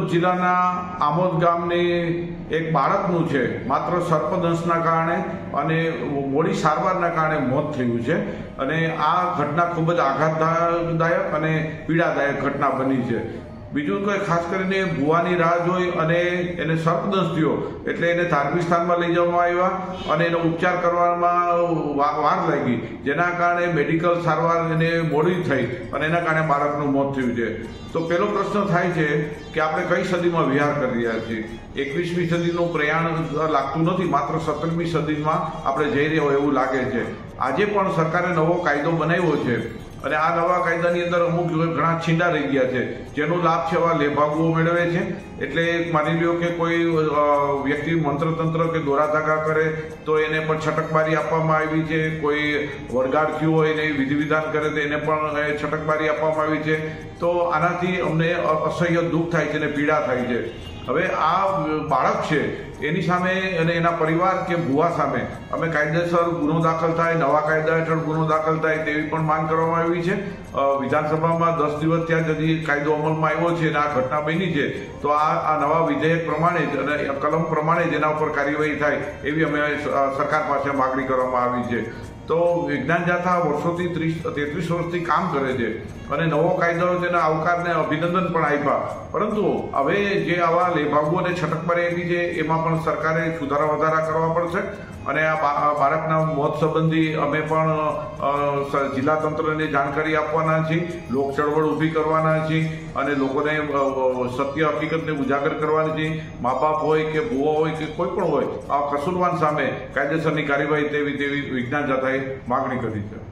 જિલ્લાના આમોદ ગામની એક બાળકનું છે માત્ર સર્પદંશના કારણે અને મોડી સારવારના કારણે મોત થયું છે અને આ ઘટના ખૂબ જ આઘાતદાયક અને પીડાદાયક ઘટના બની છે। બીજું કે ખાસ કરીને ભુવાની રાહ જોઈ અને એને સર્પદંશ થયો એટલે એને ધાર્મિક સ્થાનમાં લઈ જવામાં આવ્યા અને એનો ઉપચાર કરવામાં વાર લાગી, જેના કારણે મેડિકલ સારવાર એને મોડી થઈ અને એના કારણે બાળકનું મોત થયું છે। તો પહેલો પ્રશ્ન થાય છે કે આપણે કઈ સદીમાં વિહાર કરી રહ્યા છીએ? 21મી સદીનું પ્રયાણ લાગતું નથી, માત્ર 17મી સદીમાં આપણે જઈ રહ્યા હોય એવું લાગે છે। આજે પણ સરકારે નવો કાયદો બનાવ્યો છે અને આ નવા કાયદાની અંદર અમુક ઘણા છીંડા રહી ગયા છે, જેનો લાભ છે એવા લેભાગુઓ મેળવે છે। એટલે માની લ્યો કે કોઈ વ્યક્તિ મંત્રતંત્ર કે દોરા ધાગા કરે તો એને પણ છટકબારી આપવામાં આવી છે, કોઈ વળગાડ થયું હોય એને વિધિ વિધાન કરે તો એને પણ છટકબારી આપવામાં આવી છે। તો આનાથી અમને અસહ્ય દુઃખ થાય છે અને પીડા થાય છે। હવે આ બાળક છે એની સામે અને એના પરિવાર કે ભુવા સામે અમે કાયદેસર ગુનો દાખલ થાય, નવા કાયદા હેઠળ ગુનો દાખલ થાય તેવી પણ માંગ કરવામાં આવી છે। વિધાનસભામાં 10 દિવસ ત્યાં સુધી કાયદો અમલમાં આવ્યો છે અને આ ઘટના બની છે, તો આ નવા વિધેયક પ્રમાણે જ અને કલમ પ્રમાણે જ એના ઉપર કાર્યવાહી થાય એવી અમે સરકાર પાસે માગણી કરવામાં આવી છે। તો વિજ્ઞાન જાથા વર્ષોથી 33 વર્ષથી કામ કરે છે અને નવો કાયદો તેના આવકારને અભિનંદન પણ આપ્યા, પરંતુ હવે જે આવા લેભાગુઓને છટકબારી આપી છે એમાં પણ સરકારે સુધારા વધારા કરવા પડશે અને આ બાળકના મોત સંબંધી અમે પણ જિલ્લા તંત્રને જાણકારી આપવાના છીએ, લોક ચળવળ ઊભી કરવાના છીએ અને લોકોને સત્ય હકીકતને ઉજાગર કરવાની છીએ। મા બાપ હોય કે ભુવા હોય કે કોઈ પણ હોય આ કસૂરવાન સામે કાયદેસરની કાર્યવાહી તેવી વિજ્ઞાન જાથાએ માગણી કરી છે।